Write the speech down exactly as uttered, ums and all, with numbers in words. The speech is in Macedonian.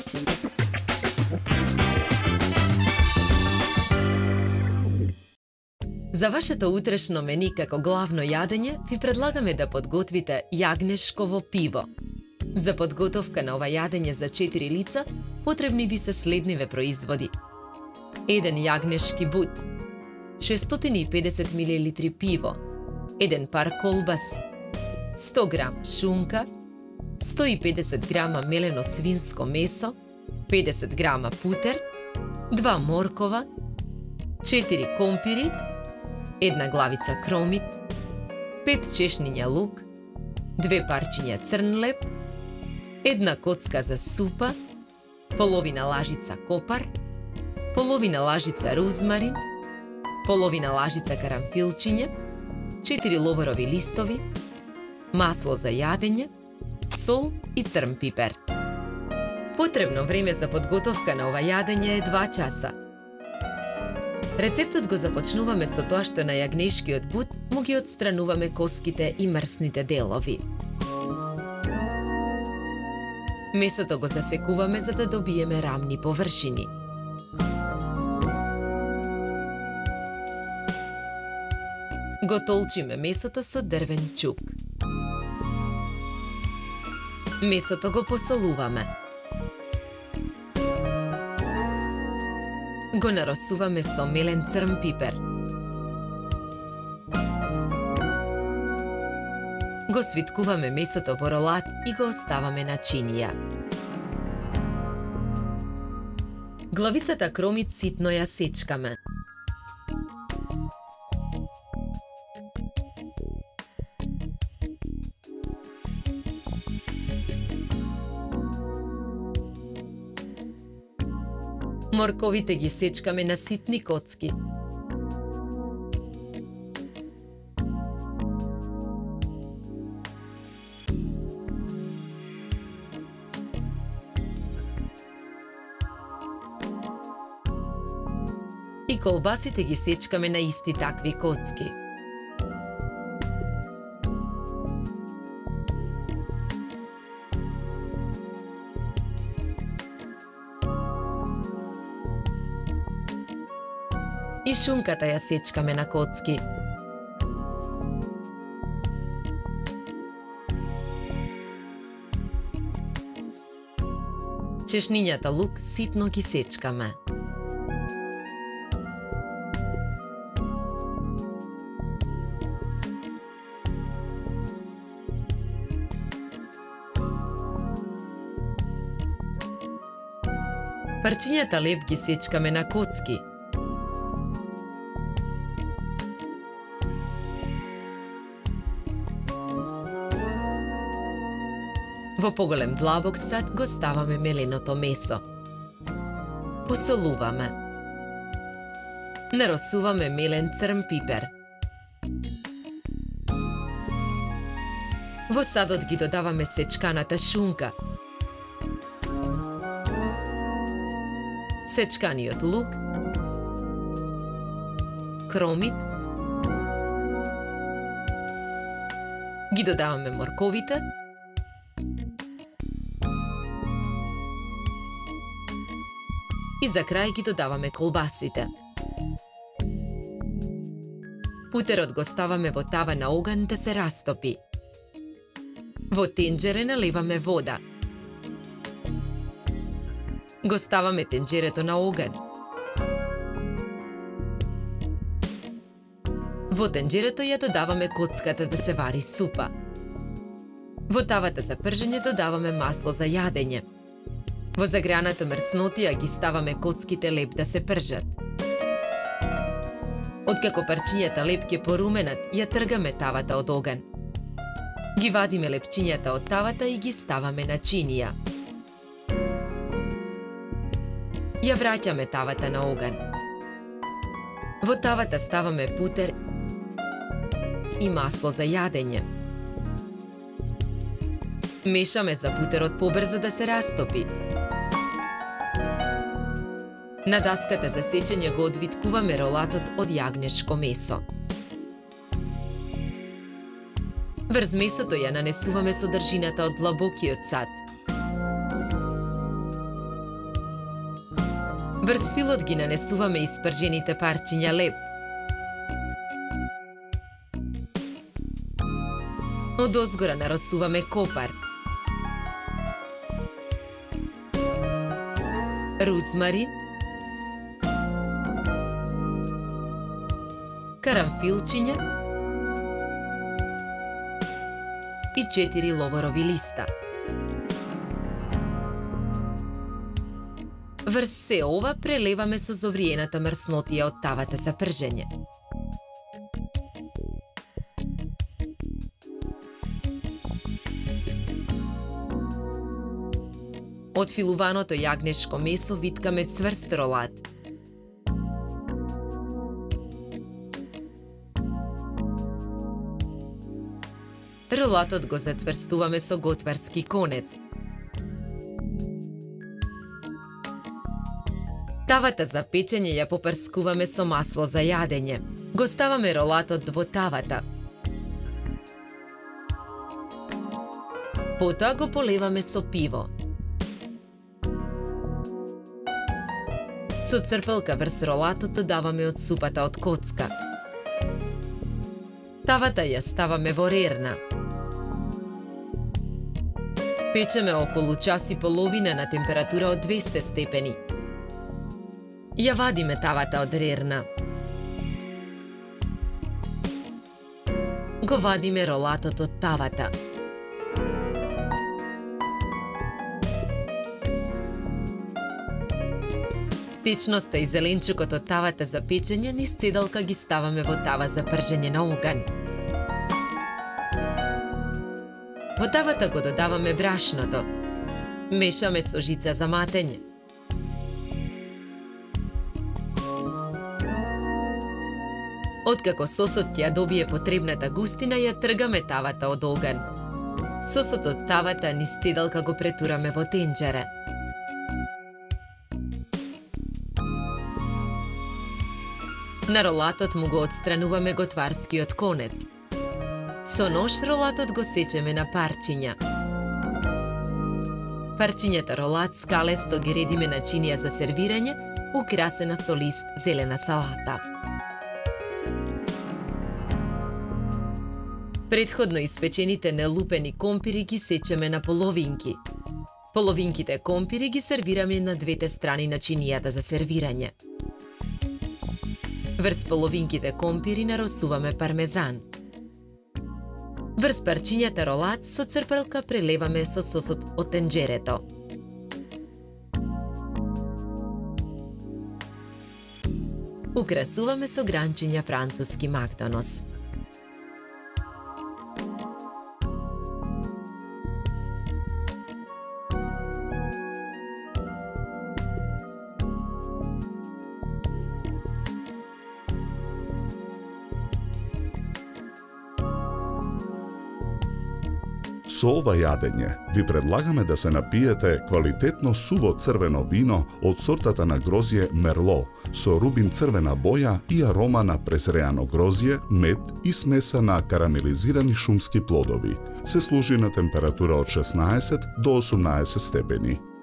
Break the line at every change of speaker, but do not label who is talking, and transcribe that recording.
За вашето утрешно мени како главно јадење ви предлагаме да подготвите јагнешково пиво. За подготовка на ова јадење за четири лица потребни ви се следниве производи. Еден јагнешки бут, шестстотини и педесет милилитри пиво, еден пар колбаси, сто грама шунка, сто и педесет грама мелено свинско месо, педесет грама путер, два моркова, четири компири, една главица кромит, пет чешниња лук, две парчиња црн леб, една коцка за супа, половина лажица копар, половина лажица рузмарин, половина лажица карамфилчиња, четири ловорови листови, масло за јадење, сол и црн пипер. Потребно време за подготовка на ова јадење е два часа. Рецептот го започнуваме со тоа што на јагнешкиот бут му ги отстрануваме коските и мрсните делови. Месото го засекуваме за да добиеме рамни површини. Го толчиме месото со дрвен чук. Месото го посолуваме. Го наросуваме со мелен црн пипер. Го свиткуваме месото во ролат и го оставаме на чинија. Главицата кромит ситно ја сечкаме. Морковите ги сечкаме на ситни коцки. И колбасите ги сечкаме на исти такви коцки. И шунката ја сечкаме на коцки. Чешнињата лук ситно ги сечкаме. Парчињата леб ги сечкаме на коцки. Во поголем длабок сад го ставаме меленото месо. Посолуваме. Наросуваме мелен црн пипер. Во садот ги додаваме сечканата шунка, сечканиот лук, кромит, ги додаваме морковите, и за крај ги додаваме колбасите. Путерот го ставаме во тава на оган да се растопи. Во тенџере наливаме вода. Го ставаме тенџерето на оган. Во тенџерето ја додаваме коцката да се вари супа. Во тавата за пржење додаваме масло за јадење. Во загреаната мрснотија ги ставаме коцките леб да се пржат. Откако парчињата леб ќе поруменат, ја тргаме тавата од оган. Ги вадиме лепчињата од тавата и ги ставаме на чинија. Ја враќаме тавата на оган. Во тавата ставаме путер и масло за јадење. Мешаме за путерот побрзо да се растопи. На даската за сечење го одвиткуваме ролатот од јагнешко месо. Врз месото ја нанесуваме содржината од длабокиот сад. Врз филот ги нанесуваме испржените парчиња леб. Одозгора наросуваме копар, рузмарин, карамфилчиња и четири ловорови листа. Врз се ова прелеваме со зовриената мрснотија од тавата за пржење. Од филуваното јагнешко месо виткаме цврст ролат. Ролатот го зацврстуваме со готварски конец. Тавата за печење ја попрскуваме со масло за јадење. Го ставаме ролатот во тавата. Потоа го полеваме со пиво. Со црпелка врз ролатот додаваме од супата од коцка. Тавата ја ставаме во рерна. Печеме околу час и половина на температура од двесте степени. Ја вадиме тавата од рерна. Го вадиме ролатот од тавата. Течноста и зеленчукот од тавата за печење низ цедалка ги ставаме во тава за пржење на оган. Во тавата го додаваме брашното. Мешаме со жица за матење. Откако сосот ќе ја добие потребната густина, ја тргаме тавата од оган. Сосот од тавата низ цедалка го претураме во тенџера. На ролатот му го отстрануваме готварскиот конец. Со нож ролатот го сечеме на парчиња. Парчињата ролат скалесто ги редиме на чинија за сервирање, украсена со лист зелена салата. Претходно испечените нелупени компири ги сечеме на половинки. Половинките компири ги сервираме на двете страни на чинијата за сервирање. Врз половинките компири наросуваме пармезан. Врз парчињата ролат со црпелка прелеваме со сосот од тенџерето. Украсуваме со гранчиња француски макдонос.
Со ова јадење ви предлагаме да се напиете квалитетно суво црвено вино од сортата на грозје Мерло со рубин црвена боја и арома на презреано грозје, мед и смеса на карамелизирани шумски плодови. Се служи на температура од шеснаесет до осумнаесет степени.